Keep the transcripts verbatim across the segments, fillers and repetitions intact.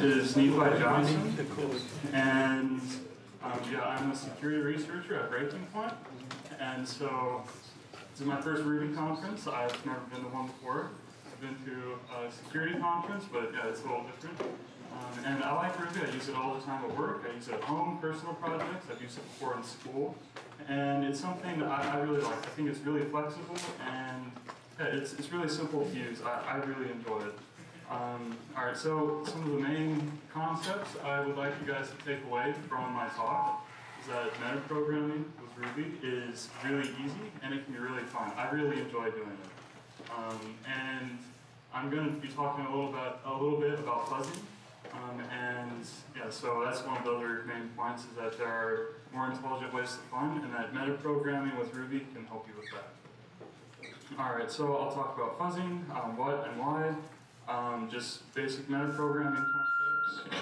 is Nephi Johnson, and um, yeah, I'm a security researcher at Breaking Point, and so this is my first Ruby conference. I've never been to one before. I've been to a security conference, but yeah, it's a little different. Um, and I like Ruby. I use it all the time at work. I use it at home, personal projects. I've used it before in school, and it's something that I, I really like. I think it's really flexible, and yeah, it's it's really simple to use. I, I really enjoy it. Um, all right, so some of the main concepts I would like you guys to take away from my talk is that metaprogramming with Ruby is really easy and it can be really fun. I really enjoy doing it. Um, and I'm going to be talking a little bit, a little bit about fuzzing. Um, and yeah, so that's one of the other main points is that there are more intelligent ways to fun, and that metaprogramming with Ruby can help you with that. All right, so I'll talk about fuzzing, um, what and why. Um, just basic metaprogramming concepts.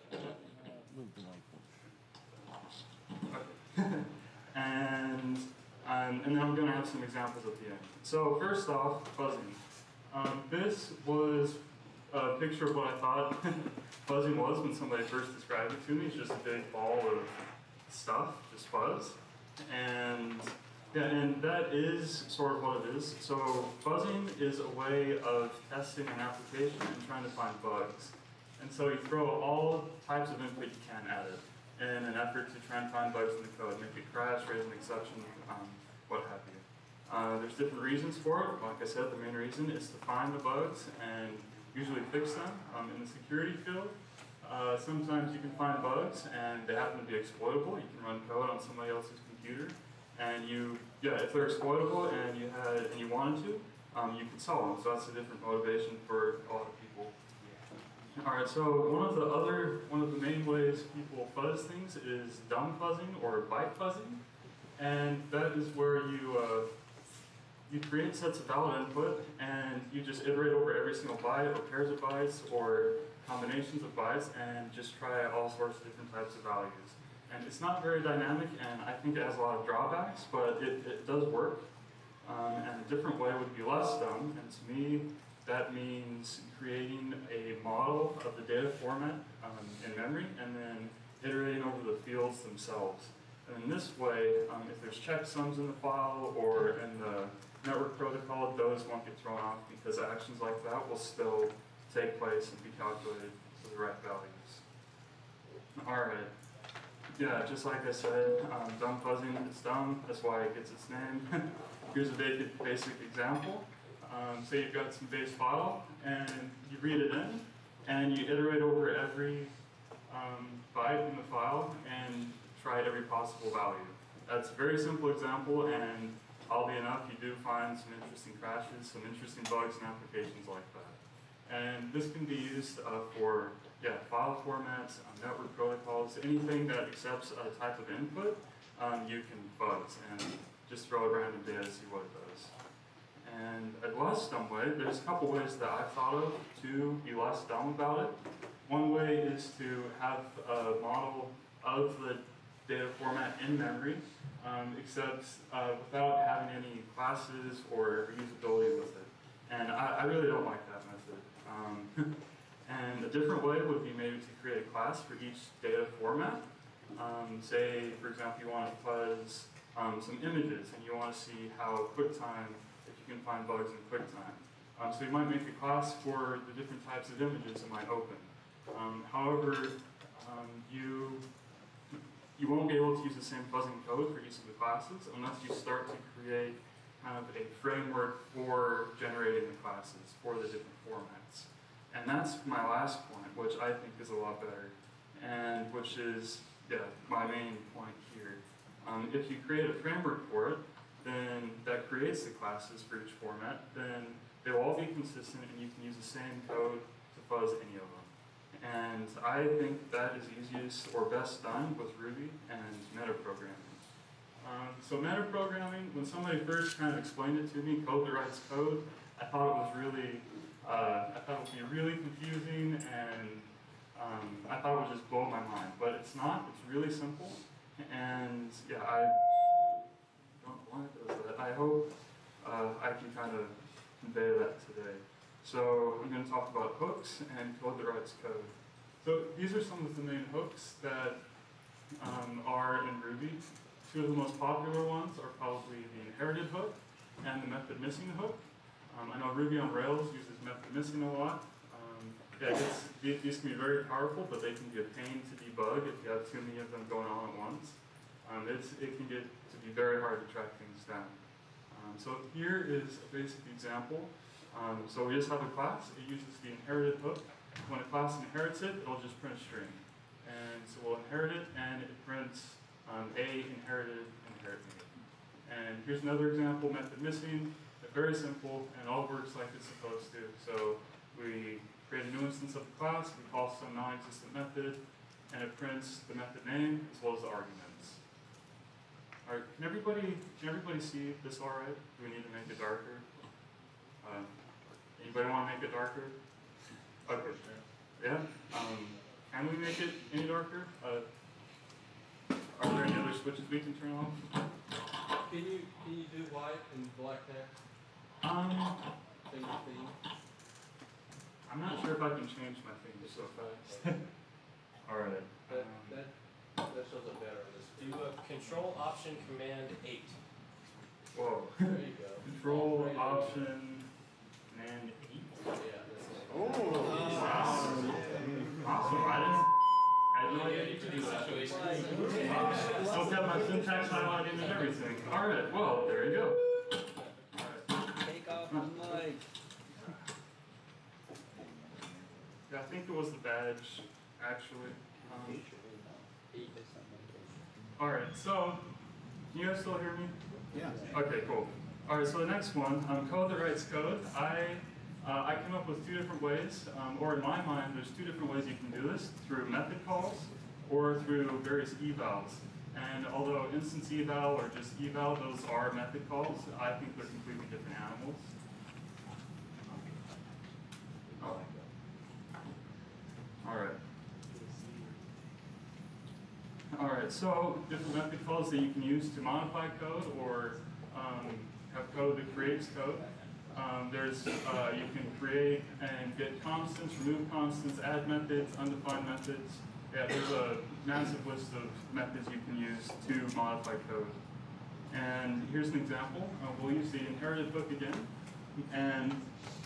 and, um, and then I'm going to have some examples at the end. So first off, fuzzing. Um, this was a picture of what I thought fuzzing was when somebody first described it to me. It's just a big ball of stuff, just fuzz. And yeah, and that is sort of what it is. So fuzzing is a way of testing an application and trying to find bugs. And so you throw all types of input you can at it in an effort to try and find bugs in the code, make it crash, raise an exception, um, what have you. Uh, there's different reasons for it. Like I said, the main reason is to find the bugs and usually fix them. Um, in the security field, uh, sometimes you can find bugs and they happen to be exploitable. You can run code on somebody else's computer. And you, yeah, if they're exploitable and you had and you wanted to, um, you could solve them. So that's a different motivation for a lot of people. All right. So one of the other, one of the main ways people fuzz things is dumb fuzzing or byte fuzzing, and that is where you uh, you create sets of valid input and you just iterate over every single byte or pairs of bytes or combinations of bytes and just try all sorts of different types of values. And it's not very dynamic, and I think it has a lot of drawbacks, but it, it does work. Um, and a different way would be less dumb, and to me, that means creating a model of the data format um, in memory, and then iterating over the fields themselves. And in this way, um, if there's checksums in the file or in the network protocol, those won't get thrown off because actions like that will still take place and be calculated for the right values. All right. Yeah, just like I said, um, dumb fuzzing is dumb. That's why it gets its name. Here's a basic, basic example. Um, say you've got some base file, and you read it in, and you iterate over every um, byte in the file, and try every possible value. That's a very simple example, and oddly enough, you do find some interesting crashes, some interesting bugs and applications like that. And this can be used uh, for yeah, file formats, um, network protocols, anything that accepts a type of input, um, you can fuzz and just throw a random data to see what it does. And a less dumb way, there's a couple ways that I've thought of to be less dumb about it. One way is to have a model of the data format in memory, um, except uh, without having any classes or reusability with it. And I, I really don't like that method. Um, And a different way would be maybe to create a class for each data format. Um, say, for example, you want to fuzz um, some images and you want to see how QuickTime, if you can find bugs in QuickTime. Um, so you might make a class for the different types of images it might open. Um, however, um, you, you won't be able to use the same fuzzing code for each of the classes unless you start to create kind of a framework for generating the classes for the different formats. And that's my last point, which I think is a lot better, and which is, yeah, my main point here. Um, if you create a framework for it, then that creates the classes for each format, then they'll all be consistent and you can use the same code to fuzz any of them. And I think that is easiest or best done with Ruby and metaprogramming. Um, so metaprogramming, when somebody first kind of explained it to me, code that writes code, I thought it was really Uh, I thought it would be really confusing, and um, I thought it would just blow my mind. But it's not. It's really simple, and yeah, I don't know why it does that. I hope uh, I can kind of convey that today. So I'm going to talk about hooks and code that writes code. So these are some of the main hooks that um, are in Ruby. Two of the most popular ones are probably the inherited hook and the method missing hook. Um, I know Ruby on Rails uses method missing a lot. Um, yeah, it's, these can be very powerful, but they can be a pain to debug if you have too many of them going on at once. Um, it's, it can get to be very hard to track things down. Um, so here is a basic example. Um, so we just have a class. It uses the inherited hook. When a class inherits it, it'll just print a string. And so we'll inherit it, and it prints um, A inherited inherit A. And here's another example, method missing. It's very simple, and it all works like it's supposed to. So we create a new instance of the class, we call some non-existent method, and it prints the method name as well as the arguments. All right, can everybody, can everybody see this all right? Do we need to make it darker? Uh, anybody want to make it darker? Okay, yeah. Um, can we make it any darker? Uh, are there any other switches we can turn on? Can you can you do white and black text? Um, Thing to theme? I'm not sure if I can change my thing so fast. All right. That Um, that that shows up better on this. Do a control option command eight. whoa. There you go. Control Right there. option and eight. Yeah, that's it. Awesome. Awesome. I didn't. I had no Yeah, idea. you can do situations. Still kept my syntax highlighted and everything. All right. Well, there you go. Take off the mic. Yeah, I think it was the badge, actually. Um, all right. So, can you guys still hear me? Yeah. Okay, cool. All right, so the next one, um, code that writes code. I, uh, I came up with two different ways, um, or in my mind, there's two different ways you can do this, through method calls or through various evals. And although instance eval or just eval, those are method calls, I think they're completely different animals. Oh. All right. All right, so different method calls that you can use to modify code or um, have code that creates code. Um, there's, uh, you can create and get constants, remove constants, add methods, undefined methods. Yeah, there's a massive list of methods you can use to modify code. And here's an example. Uh, we'll use the inherited hook again. And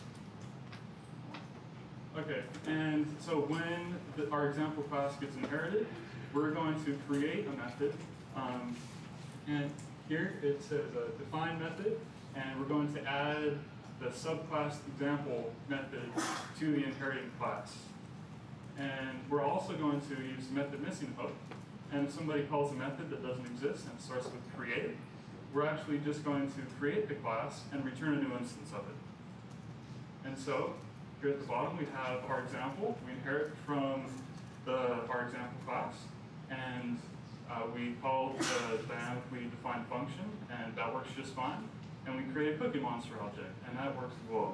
okay, and so when the, our example class gets inherited, we're going to create a method. Um, and here it says a define method, and we're going to add the subclass example method to the inherited class. And we're also going to use the method missing hook. And if somebody calls a method that doesn't exist and starts with create, we're actually just going to create the class and return a new instance of it. And so here at the bottom we have our example. We inherit from the our example class, and uh, we call the dynamically defined function, and that works just fine. And we create a Cookie Monster object, and that works as well.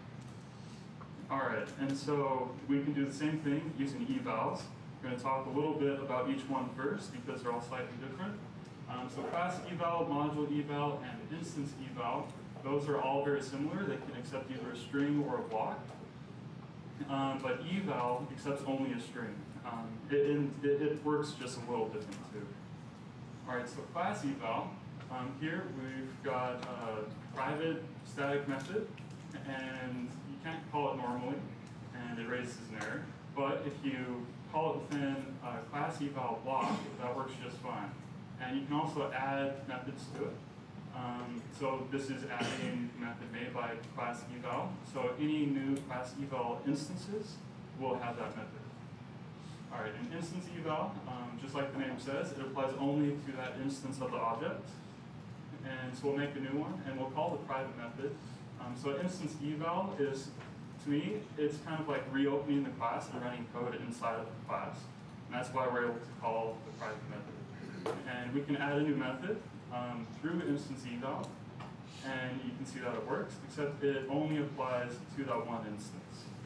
All right, and so we can do the same thing using evals. We're going to talk a little bit about each one first because they're all slightly different. Um, so class eval, module eval, and instance eval, those are all very similar. They can accept either a string or a block. Um, but eval accepts only a string. Um, it, it, it works just a little different too. All right, so class eval, um, here we've got a private static method, and you can't call it normally, and it raises an error. But if you call it within a class eval block, that works just fine. And you can also add methods to it. Um, so this is adding a method made by class eval. So any new class eval instances will have that method. All right, an instance eval, um, just like the name says, it applies only to that instance of the object. And so we'll make a new one, and we'll call the private method. Um, so instance eval is, to me, it's kind of like reopening the class and running code inside of the class. And that's why we're able to call the private method. And we can add a new method um, through instance eval, and you can see that it works, except it only applies to that one instance.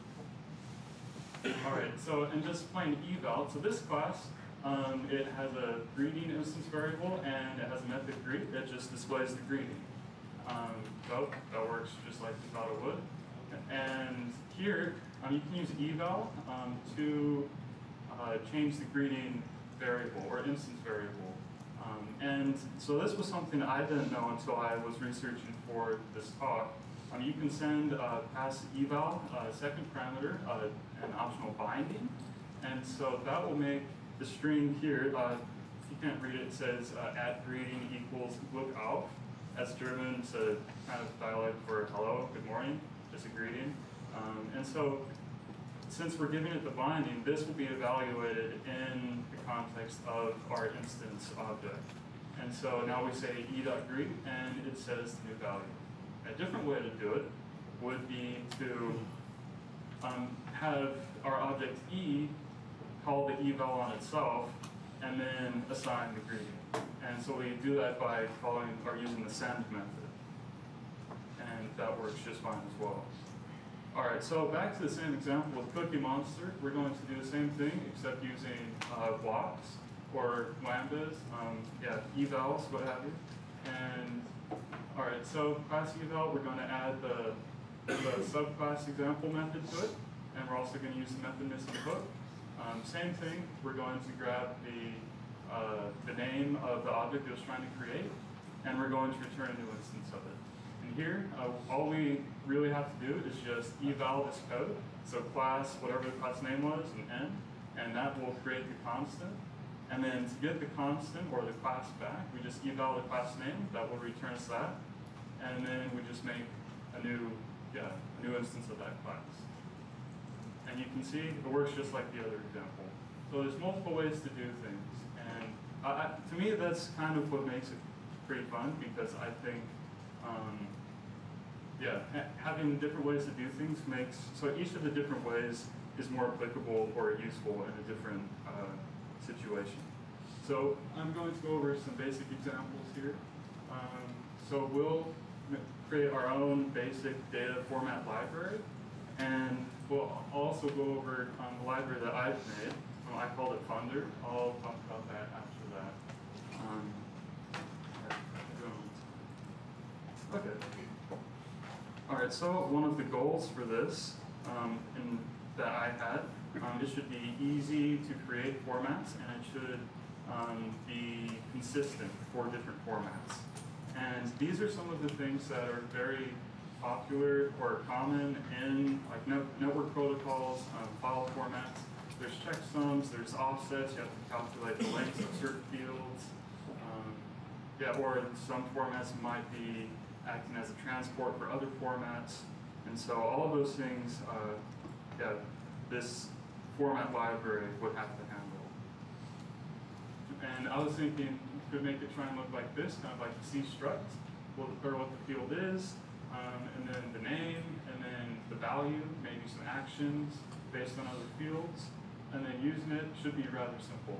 All right, so and just plain eval, so this class, um, it has a greeting instance variable, and it has a method greet that just displays the greeting. Um, so that works just like we thought it would. And here, um, you can use eval um, to uh, change the greeting variable or instance variable. Um, and so this was something I didn't know until I was researching for this talk. Um, you can send uh, pass eval, uh, second parameter, uh, an optional binding. And so that will make the string here, uh, if you can't read it, it says uh, at greeting equals look out. That's German, it's a kind of dialect for hello, good morning, just a greeting. Um, and so since we're giving it the binding, this will be evaluated in the context of our instance object. And so now we say e.greet, and it says the new value. A different way to do it would be to um, have our object e call the eval on itself, and then assign the greeting. And so we do that by calling or using the send method. And that works just fine as well. All right, so back to the same example with Cookie Monster. We're going to do the same thing, except using uh, blocks or lambdas, um, yeah, evals, what have you. And all right, so class eval, we're going to add the, the subclass example method to it, and we're also going to use the method missing hook. Um, same thing, we're going to grab the uh, the name of the object it was trying to create, and we're going to return a new instance of it. And here, uh, all we really have to do is just eval this code. So class, whatever the class name was, and n, and that will create the constant. And then to get the constant or the class back, we just eval the class name, that will return us that. And then we just make a new, yeah, a new instance of that class. And you can see it works just like the other example. So there's multiple ways to do things. And I, I, to me, that's kind of what makes it pretty fun, because I think, um, yeah, ha having different ways to do things makes, so each of the different ways is more applicable or useful in a different uh, situation. So I'm going to go over some basic examples here. Um, so we'll create our own basic data format library, and we'll also go over um, the library that I've made. Um, I called it Funder. I'll talk about that after that. Um, okay. All right, so one of the goals for this um, in, that I had, um, it should be easy to create formats, and it should um, be consistent for different formats. And these are some of the things that are very popular or common in like no, network protocols, um, file formats. There's checksums, there's offsets, you have to calculate the length of certain fields. Um, yeah, or some formats might be acting as a transport for other formats. And so all of those things, uh, yeah, this format library would have to handle. And I was thinking you could make it try and look like this, kind of like the C struct, or what the field is, um, and then the name, and then the value, maybe some actions based on other fields, and then using it should be rather simple.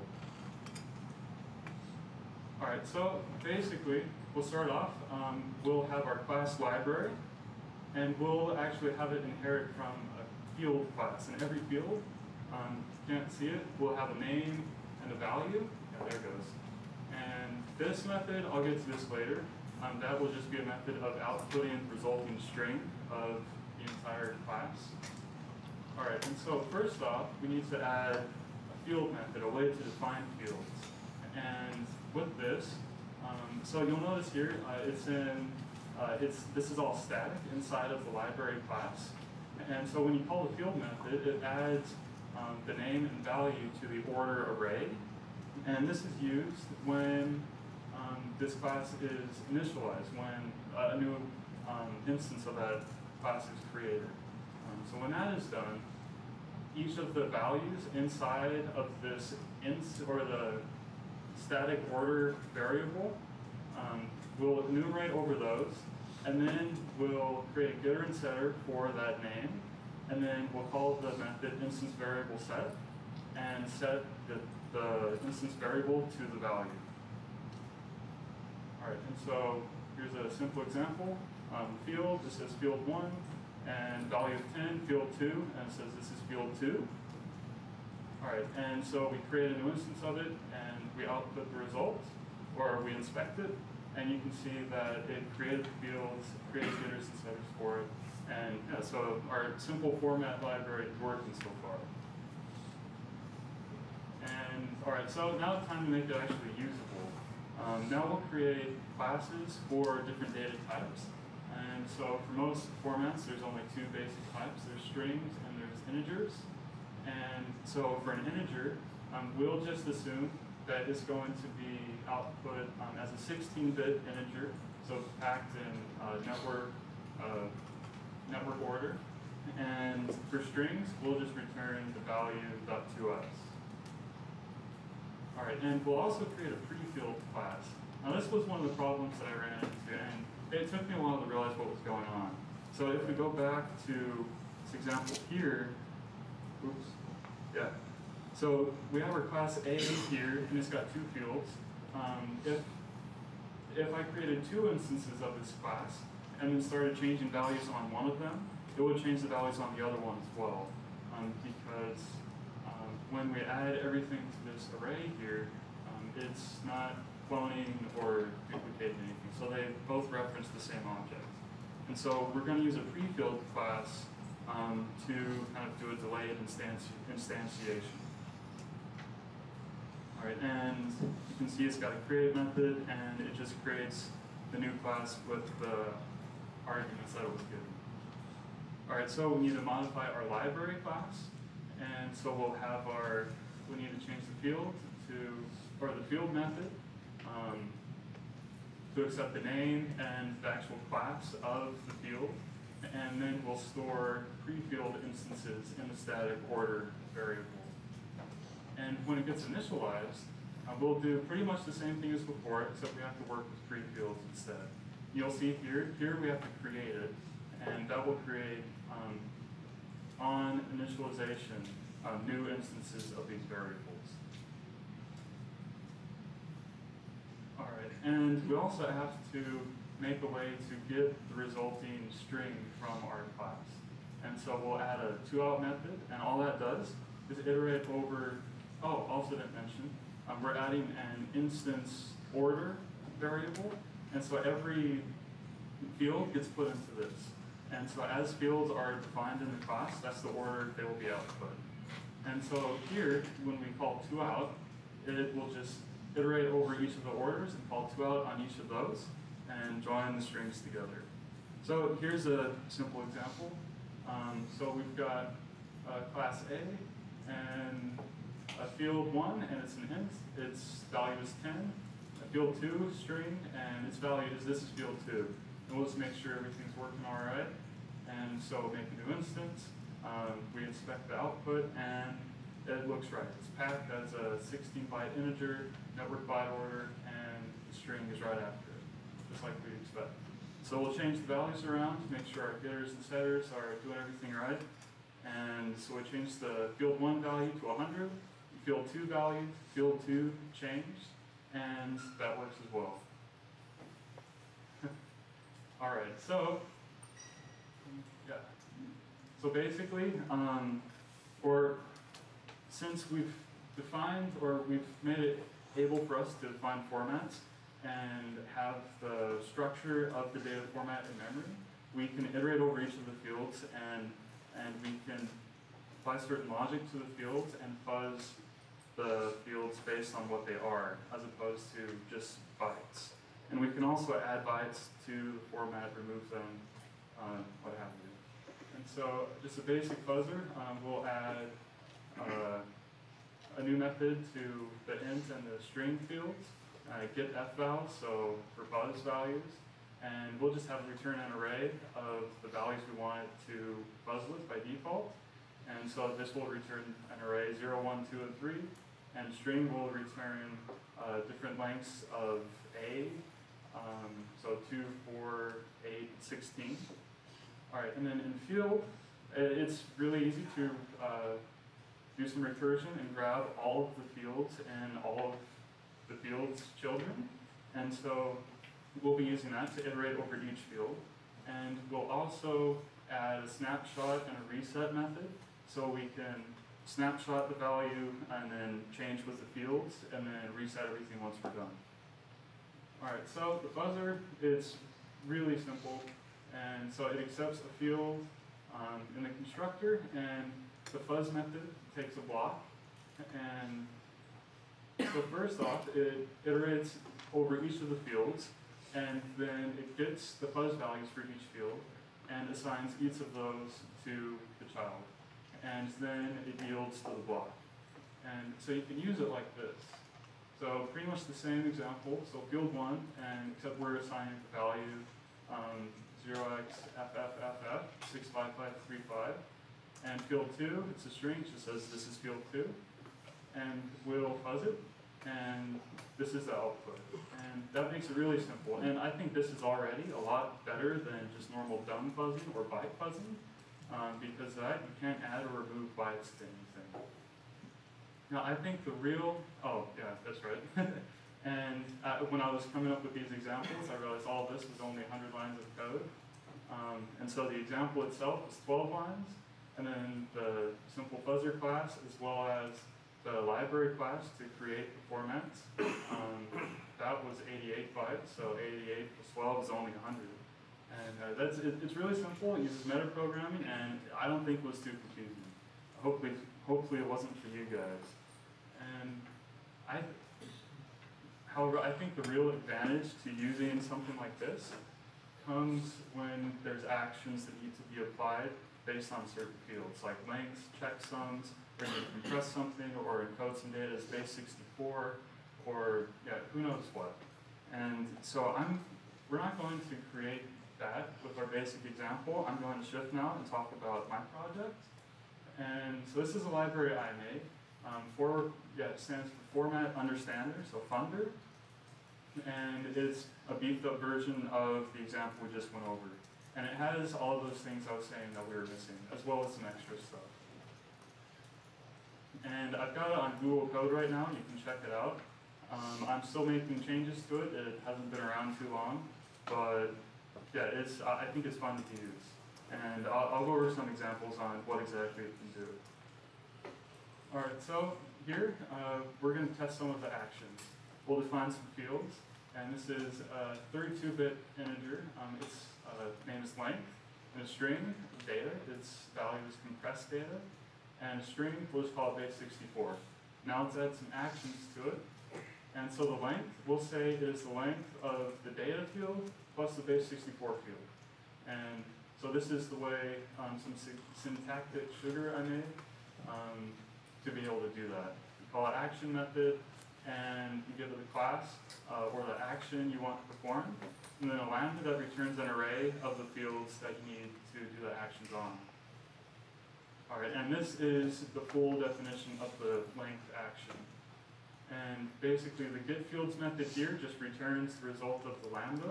All right, so basically, we'll start off, um, we'll have our class library, and we'll actually have it inherit from a field class. In every field, um, if you can't see it, we'll have a name and a value. Yeah, there it goes. And this method, I'll get to this later, um, that will just be a method of outputting the resulting string of the entire class. All right, and so first off, we need to add a field method, a way to define fields. And with this, um, so you'll notice here, uh, it's in, uh, it's, this is all static inside of the library class. And so when you call the field method, it adds um, the name and value to the order array. And this is used when um, this class is initialized, when uh, a new um, instance of that class is created. Um, so when that is done, each of the values inside of this inst or the static order variable, um, we'll enumerate over those, and then we'll create a getter and setter for that name, and then we'll call the method instance variable set, and set the, the instance variable to the value. All right, and so here's a simple example. Um, field, this says field one, and value of ten, field two, and it says this is field two. All right, and so we create a new instance of it, and we output the result, or we inspect it, and you can see that it created the fields, created getters and setters for it, and yeah, so our simple format library is working so far. And all right, so now it's time to make it actually usable. Um, now we'll create classes for different data types. And so for most formats, there's only two basic types. There's strings and there's integers. And so for an integer, um, we'll just assume that it's going to be output um, as a sixteen bit integer, so packed in uh, network uh, network order. And for strings, we'll just return the value .2s. All right, and we'll also create a pre-field class. Now this was one of the problems that I ran into, and it took me a while to realize what was going on. So if we go back to this example here, oops, yeah. So we have our class A here, and it's got two fields. Um, if, if I created two instances of this class, and then started changing values on one of them, it would change the values on the other one as well. Um, because um, when we add everything to this array here, um, it's not cloning or duplicating anything. So they both reference the same object. And so we're going to use a pre-field class um, to kind of do a delayed instanti instantiation. All right, and you can see it's got a create method, and it just creates the new class with the arguments that it was given. All right, so we need to modify our library class, and so we'll have our, we need to change the field to, or the field method, um, to accept the name and the actual class of the field, and then we'll store pre-field instances in the static order variable. And when it gets initialized, uh, we'll do pretty much the same thing as before, except we have to work with pre-fields instead. You'll see here, here we have to create it, and that will create, um, on initialization, uh, new instances of these variables. All right, and we also have to make a way to get the resulting string from our class. And so we'll add a toOut method, and all that does is iterate over, oh, also didn't mention, um, we're adding an instance order variable, and so every field gets put into this. And so as fields are defined in the class, that's the order they will be output. And so here, when we call toOut, it will just iterate over each of the orders and call toOut on each of those and join the strings together. So here's a simple example. Um, so we've got uh, class A and a field one, and it's an int. Its value is ten. A field two string, and its value is this is field two. And we'll just make sure everything's working all right. And so make a new instance. Um, we inspect the output, and it looks right. It's packed as a sixteen byte integer, network byte order, and the string is right after it, just like we expect. So we'll change the values around to make sure our getters and setters are doing everything right. And so we change the field one value to one hundred, field two value, field two changed, and that works as well. All right, so, yeah. So basically, um, or since we've defined, or we've made it able for us to define formats and have the structure of the data format in memory, we can iterate over each of the fields, and, and we can apply certain logic to the fields and fuzz the fields based on what they are, as opposed to just bytes. And we can also add bytes to the format, remove them, uh, what have you. And so, just a basic fuzzer, um, we'll add uh, a new method to the int and the string fields, uh, get fval, so for buzz values, and we'll just have it return an array of the values we want it to buzz with by default. And so this will return an array zero, one, two, and three, and string will return uh, different lengths of A, um, so two, four, eight, sixteen. All right, and then in field, it's really easy to uh, do some recursion and grab all of the fields and all of the field's children. And so we'll be using that to iterate over each field. And we'll also add a snapshot and a reset method, so we can snapshot the value and then change with the fields and then reset everything once we're done. All right, so the fuzzer is really simple. And so it accepts a field um, in the constructor, and the fuzz method takes a block and So first off, it iterates over each of the fields, and then it gets the fuzz values for each field, and assigns each of those to the child. And then it yields to the block. And so you can use it like this. So pretty much the same example. So field one, and except we're assigning the value um, zero x f f f f six five five three five. And field two, it's a string, it just says this is field two. And we'll fuzz it, and this is the output. And that makes it really simple. And I think this is already a lot better than just normal dumb fuzzing or byte fuzzing, um, because that you can't add or remove bytes to anything. Now I think the real, oh yeah, that's right. And uh, when I was coming up with these examples, I realized all this was only one hundred lines of code. Um, and so the example itself was twelve lines, and then the simple fuzzer class, as well as the library class to create the formats, um, that was eighty-eight bytes, so eighty-eight plus twelve is only one hundred. And uh, that's it, it's really simple, it uses metaprogramming, and I don't think it was too confusing. Hopefully, hopefully it wasn't for you guys. And I, however, I think the real advantage to using something like this comes when there's actions that need to be applied based on certain fields, like lengths, checksums, or you compress something, or encode some data as base sixty-four, or yeah, who knows what. And so I'm, we're not going to create that with our basic example. I'm going to shift now and talk about my project. And so this is a library I made. Um, for, yeah, it stands for Format Understander, so Funder. And it's a beefed up version of the example we just went over. And it has all of those things I was saying that we were missing, as well as some extra stuff. And I've got it on Google Code right now, you can check it out. Um, I'm still making changes to it, it hasn't been around too long, but yeah, it's, I think it's fun to use. And I'll, I'll go over some examples on what exactly it can do. All right, so here, uh, we're gonna test some of the actions. We'll define some fields, and this is a thirty-two bit integer. Um, its uh, name is length, and a string, data, its value is compressed data, and a string, we'll just call it base sixty-four. Now let's add some actions to it. And so the length, we'll say is the length of the data field plus the base sixty-four field. And so this is the way, um, some syntactic sugar I made um, to be able to do that. You call it action method, and you give it the class uh, or the action you want to perform, and then a lambda that returns an array of the fields that you need to do the actions on. All right, and this is the full definition of the length action. And basically the getFields method here just returns the result of the lambda,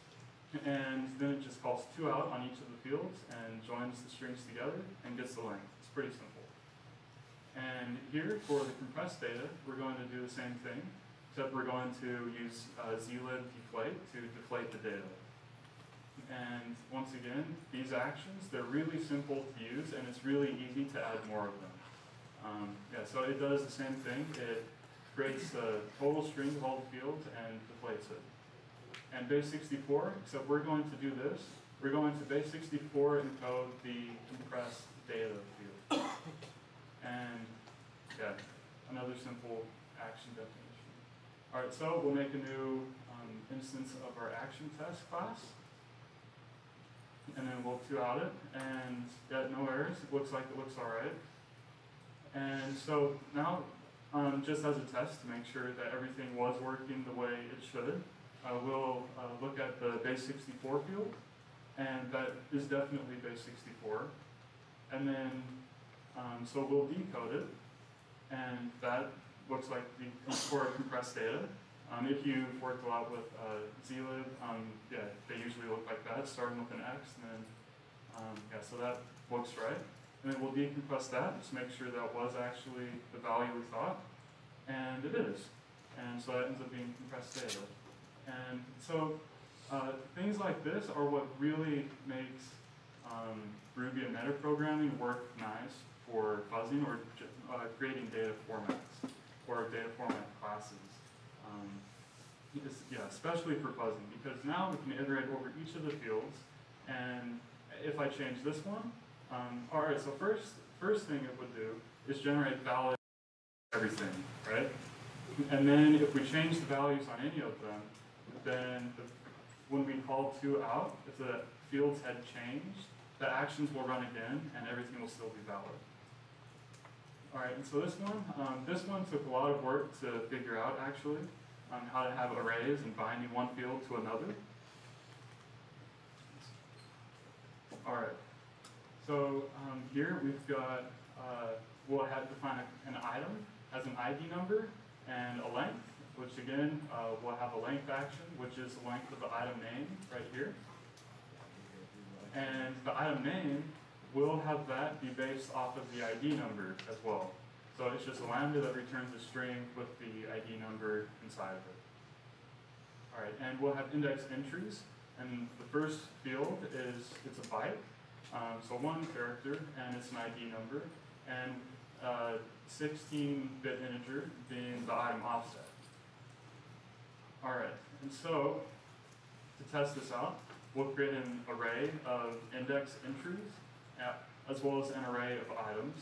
and then it just calls two out on each of the fields and joins the strings together and gets the length. It's pretty simple. And here for the compressed data, we're going to do the same thing, except we're going to use uh, zlib deflate to deflate the data. And once again, these actions, they're really simple to use, and it's really easy to add more of them. Um, yeah, so it does the same thing. It creates a total string of all the fields and deflates it. And base sixty-four, except we're going to do this. We're going to base sixty-four encode the compressed data field. And yeah, another simple action definition. All right, so we'll make a new um, instance of our action test class. And then we'll two out it, and yeah, no errors. It looks like it looks all right. And so now, um, just as a test to make sure that everything was working the way it should, uh, we'll uh, look at the base sixty-four field, and that is definitely base sixty-four. And then, um, so we'll decode it, and that looks like the for compressed data. Um, if you've worked a lot with uh, zlib, um, yeah, they usually look like that, starting with an X, and then, um, yeah, so that looks right. And then we'll decompress that, just make sure that was actually the value we thought, and it is. And so that ends up being compressed data. And so uh, things like this are what really makes um, Ruby and metaprogramming work nice for fuzzing or uh, creating data formats or data format classes. Um, yeah, especially for fuzzing, because now we can iterate over each of the fields, and if I change this one, um, all right, so first, first thing it would do is generate valid everything, right? And then if we change the values on any of them, then the, when we call two out, if the fields had changed, the actions will run again and everything will still be valid. All right, and so this one, um, this one took a lot of work to figure out actually, um, how to have arrays and binding one field to another. All right, so um, here we've got, uh, we'll have to define a, an item as an I D number and a length, which again, uh, we'll have a length action, which is the length of the item name right here. And the item name will have that be based off of the I D number as well. So it's just a lambda that returns a string with the I D number inside of it. All right, and we'll have index entries. And the first field is, it's a byte, um, so one character, and it's an I D number, and uh, sixteen bit integer being the item offset. All right, and so to test this out, we'll create an array of index entries, at, as well as an array of items.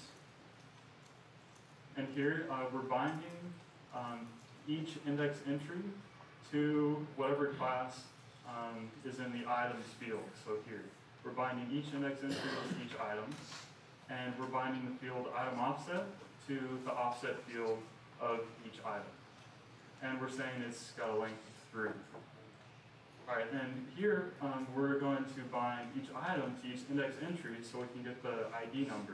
And here uh, we're binding um, each index entry to whatever class um, is in the items field. So here, we're binding each index entry to each item, and we're binding the field item offset to the offset field of each item. And we're saying it's got a length of three. All right, and here um, we're going to bind each item to each index entry so we can get the I D number.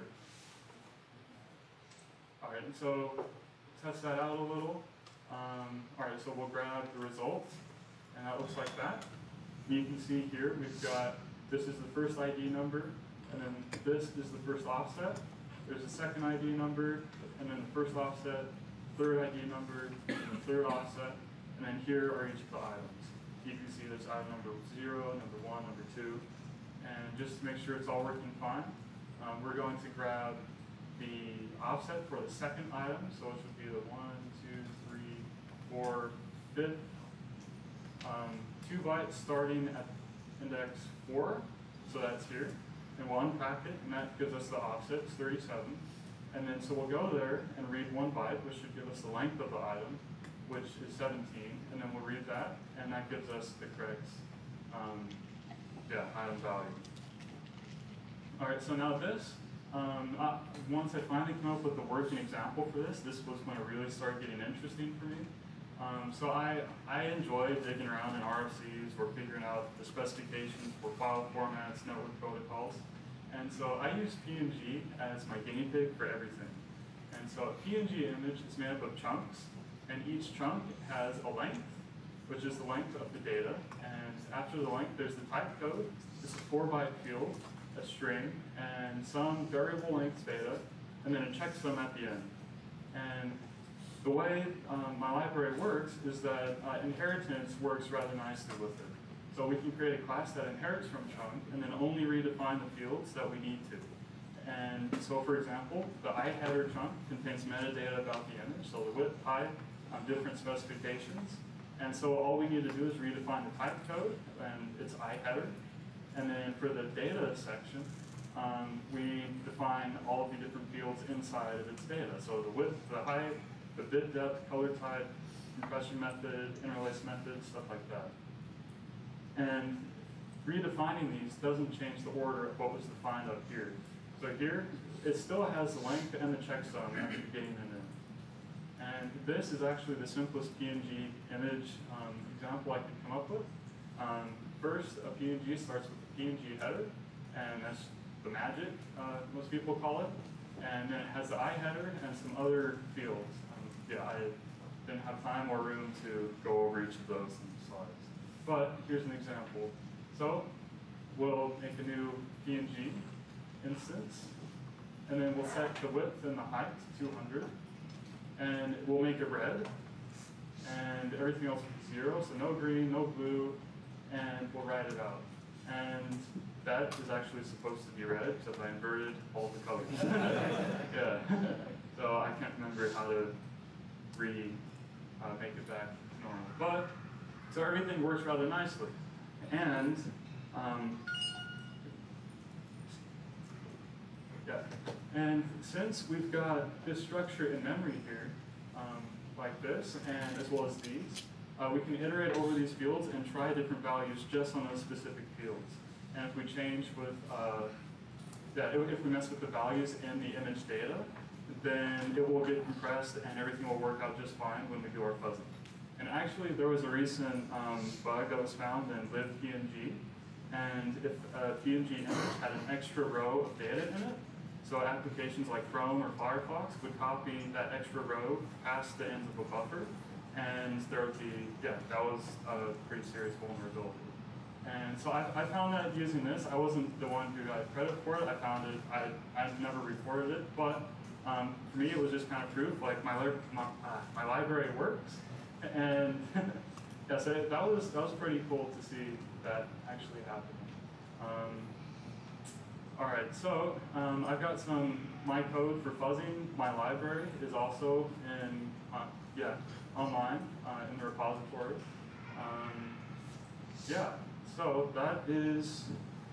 All right, and so test that out a little. Um, all right, so we'll grab the result, and that looks like that. You can see here we've got, this is the first I D number, and then this is the first offset. There's a second I D number, and then the first offset, third I D number, and the third offset, and then here are each of the items. You can see there's item number zero, number one, number two, and just to make sure it's all working fine, um, we're going to grab the offset for the second item, so it should be the one, two, three, four, fifth, um, two bytes starting at index four, so that's here, and we'll unpack it, and that gives us the offset, it's thirty-seven, and then so we'll go there and read one byte, which should give us the length of the item, which is seventeen, and then we'll read that, and that gives us the correct um, yeah, item value. All right, so now this, um, uh, once I finally came up with the working example for this, this was when it really started getting interesting for me. Um, so I, I enjoy digging around in R F Cs or figuring out the specifications for file formats, network protocols. And so I use P N G as my guinea pig for everything. And so a P N G image is made up of chunks, and each chunk has a length, which is the length of the data. And after the length, there's the type code. It's a four byte field, a string, and some variable length data, and then a checksum at the end. And the way um, my library works is that uh, inheritance works rather nicely with it. So we can create a class that inherits from chunk and then only redefine the fields that we need to. And so for example, the iHeader chunk contains metadata about the image, so the width, height, um, different specifications. And so all we need to do is redefine the type code, and it's iHeader. And then for the data section, um, we define all of the different fields inside of its data. So the width, the height, the bit depth, color type, compression method, interlace method, stuff like that. And redefining these doesn't change the order of what was defined up here. So here, it still has the length and the checksum at the beginning and end. And this is actually the simplest P N G image um, example I could come up with. Um, first, a P N G starts with the P N G header, and that's the magic, uh, most people call it. And then it has the iHeader and some other fields. Um, yeah, I didn't have time or room to go over each of those in the slides. But here's an example. So we'll make a new P N G instance, and then we'll set the width and the height to two hundred, and we'll make it red, and everything else will be zero, so no green, no blue, and we'll write it out. And that is actually supposed to be red, except I inverted all the colors. Yeah, so I can't remember how to re uh, make it back normal. But, so everything works rather nicely. And, um, yeah, and since we've got this structure in memory here, um, like this, and as well as these, uh, we can iterate over these fields and try different values just on those specific fields. And if we change with, uh, yeah, if if we mess with the values in the image data, then it will get compressed and everything will work out just fine when we do our fuzzing. And actually, there was a recent um, bug that was found in libpng, and if a P N G image had an extra row of data in it, so applications like Chrome or Firefox would copy that extra row past the ends of a buffer, and there would be, yeah, that was a pretty serious vulnerability. And so I, I found that using this, I wasn't the one who got credit for it. I found it, I, I never reported it, but um, for me it was just kind of proof, like my, my, uh, my library works. And yeah, so that was, that was pretty cool to see that actually happen. Um, all right, so um, I've got some, my code for fuzzing my library is also in, uh, yeah, online uh, in the repository. Um, yeah, so that is,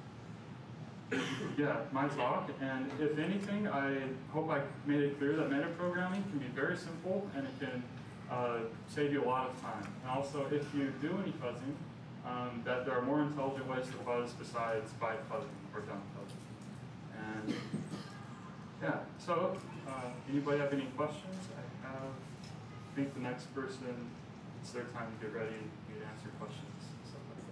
yeah, my talk. And if anything, I hope I made it clear that metaprogramming can be very simple and it can uh, save you a lot of time. And also, if you do any fuzzing, um, that there are more intelligent ways to fuzz besides by fuzzing or dumb fuzzing. And yeah, so uh, anybody have any questions? I have, I think the next person, it's their time to get ready to answer questions, stuff like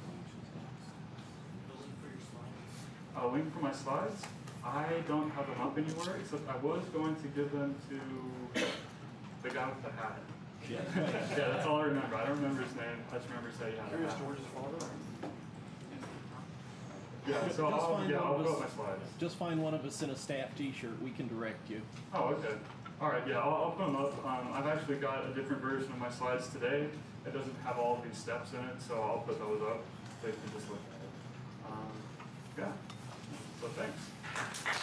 that. A link for my slides? I don't have them up anywhere, except I was going to give them to the guy with the hat. Yeah, yeah, that's all I remember. I don't remember his name. I just remember saying he had a Curious hat. George's father? Yeah, so Just I'll, find yeah, one I'll of put us- up my slides. Just find one of us in a staff t-shirt, we can direct you. Oh, okay. All right, yeah, I'll, I'll put them up. Um, I've actually got a different version of my slides today. It doesn't have all of these steps in it, so I'll put those up so you can just look at it. Um, yeah, so thanks.